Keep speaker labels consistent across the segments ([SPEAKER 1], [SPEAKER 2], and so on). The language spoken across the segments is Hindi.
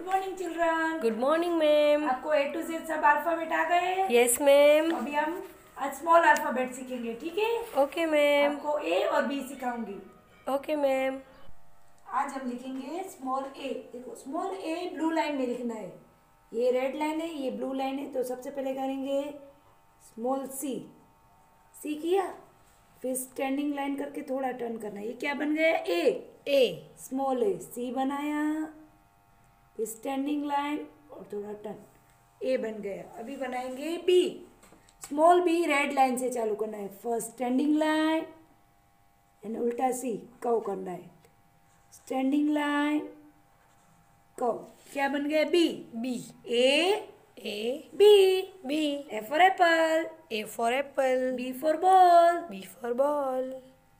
[SPEAKER 1] Good morning children.
[SPEAKER 2] Good morning ma'am.
[SPEAKER 1] आपको ए टू जेड सब अल्फाबेट आ गए?
[SPEAKER 2] Yes ma'am.
[SPEAKER 1] अभी हम आज स्मॉल अल्फाबेट सीखेंगे, ठीक है?
[SPEAKER 2] Okay ma'am.
[SPEAKER 1] आपको ए और बी सिखाऊंगी।
[SPEAKER 2] Okay ma'am.
[SPEAKER 1] आज हम लिखेंगे स्मॉल ए। देखो स्मॉल ए ब्लू लाइन में लिखना है। ये रेड लाइन है, ये ब्लू लाइन है। तो सबसे पहले करेंगे स्मॉल सी। सी किया, फिर स्टैंडिंग लाइन करके थोड़ा टर्न करना है। ये क्या बन गया? ए।
[SPEAKER 2] ए
[SPEAKER 1] स्मॉल ए, सी बनाया, फिर स्टैंडिंग लाइन और थोड़ा टर्न, ए बन गया। अभी बनाएंगे B. Small B red line से चालू करना है। फर्स्ट स्टैंडिंग लाइन एंड उल्टा सी कव करना है। स्टैंडिंग लाइन कव, क्या बन गया? B.
[SPEAKER 2] B
[SPEAKER 1] A
[SPEAKER 2] A
[SPEAKER 1] B.
[SPEAKER 2] B
[SPEAKER 1] A for apple,
[SPEAKER 2] A for apple,
[SPEAKER 1] B for ball.
[SPEAKER 2] B for ball.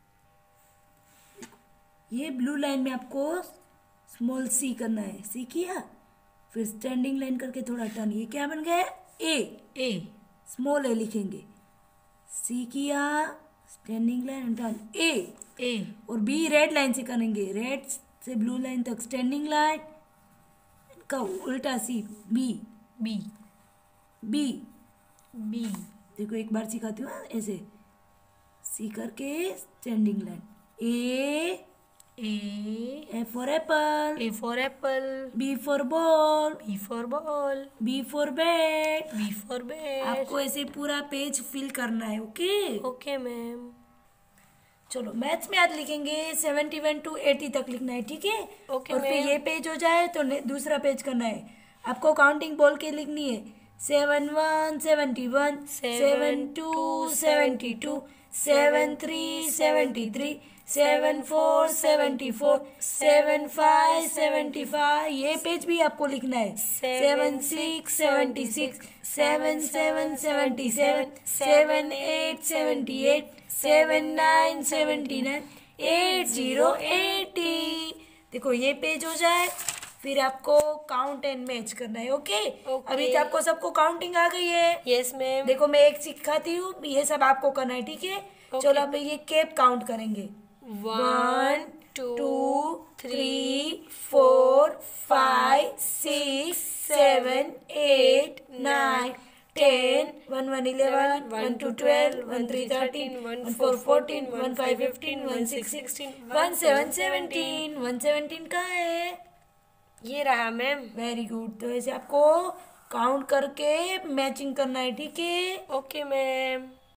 [SPEAKER 1] ये ब्लू लाइन में आपको स्मॉल सी करना है। सी किया, फिर स्टैंडिंग लाइन करके थोड़ा टर्न। ये क्या बन गया? ए।
[SPEAKER 2] ए
[SPEAKER 1] स्मॉल ए लिखेंगे। सी किया, standing line turn, A.
[SPEAKER 2] A
[SPEAKER 1] और बी रेड लाइन से करेंगे, रेड से ब्लू लाइन तक स्टैंडिंग लाइन का उल्टा C, B.
[SPEAKER 2] B
[SPEAKER 1] B
[SPEAKER 2] B
[SPEAKER 1] देखो एक बार सिखाती हूँ ऐसे। सी करके standing line, A.
[SPEAKER 2] A
[SPEAKER 1] A for apple,
[SPEAKER 2] A for apple,
[SPEAKER 1] B for ball,
[SPEAKER 2] B for ball,
[SPEAKER 1] B for bat.
[SPEAKER 2] B for bat.
[SPEAKER 1] आपको ऐसे पूरा पेज फिल करना है, ओके?
[SPEAKER 2] Okay ma'am.
[SPEAKER 1] चलो मैथ्स में आज लिखेंगे 71 to 80 तक लिखना है, ठीक है?
[SPEAKER 2] ओके
[SPEAKER 1] और फिर
[SPEAKER 2] मैम।
[SPEAKER 1] ये पेज हो जाए तो दूसरा पेज करना है। आपको काउंटिंग बोल के लिखनी है। 71 71, 72 72, 73 73, 74 74, 75 75। ये पेज भी आपको लिखना है। 76 76, 77 77, 78 78, 79 79, 80 80। देखो ये पेज हो जाए फिर आपको काउंट एंड मैच करना है, ओके?
[SPEAKER 2] ओके।
[SPEAKER 1] अभी तो आपको सबको काउंटिंग आ गई है।
[SPEAKER 2] Yes ma'am.
[SPEAKER 1] देखो मैं एक सिखाती हूँ, ये सब आपको करना है, ठीक है?
[SPEAKER 2] ओके।
[SPEAKER 1] चलो अब ये कैप काउंट करेंगे।
[SPEAKER 2] 1
[SPEAKER 1] 2 3 4 5 6 7 8 9 10 1 1 11 1 2 12 1 3 13 1 4 14 1 5 15 1 6 16 1 7 17। 117 कहाँ है?
[SPEAKER 2] ये रहा मैम।
[SPEAKER 1] Very good. तो ऐसे आपको काउंट करके मैचिंग करना है, ठीक है?
[SPEAKER 2] Okay ma'am.